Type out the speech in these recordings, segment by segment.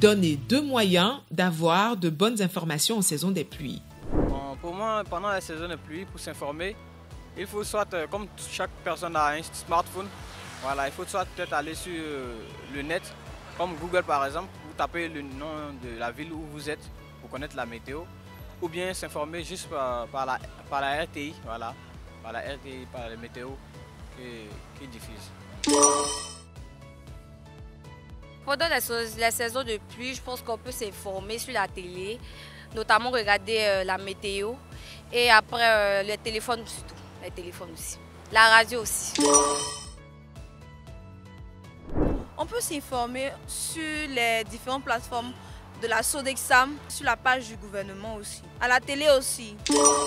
donner 2 moyens d'avoir de bonnes informations en saison des pluies. Bon, pour moi, pendant la saison des pluies, pour s'informer, il faut soit, comme chaque personne a un smartphone, voilà, il faut soit peut-être aller sur le net, comme Google par exemple, vous tapez le nom de la ville où vous êtes pour connaître la météo, ou bien s'informer juste par la RTI, voilà, par la RTI, par la météo qui diffuse. Pendant la saison de pluie, je pense qu'on peut s'informer sur la télé, notamment regarder la météo et après les téléphones surtout, les téléphones aussi, la radio aussi. On peut s'informer sur les différentes plateformes de la Sodexam, sur la page du gouvernement aussi, à la télé aussi.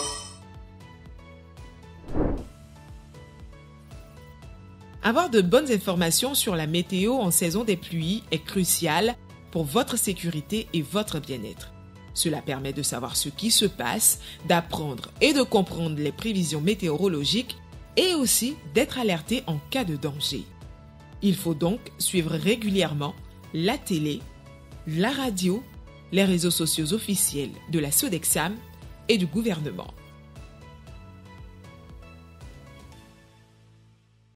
Avoir de bonnes informations sur la météo en saison des pluies est crucial pour votre sécurité et votre bien-être. Cela permet de savoir ce qui se passe, d'apprendre et de comprendre les prévisions météorologiques et aussi d'être alerté en cas de danger. Il faut donc suivre régulièrement la télé, la radio, les réseaux sociaux officiels de la Sodexam et du gouvernement.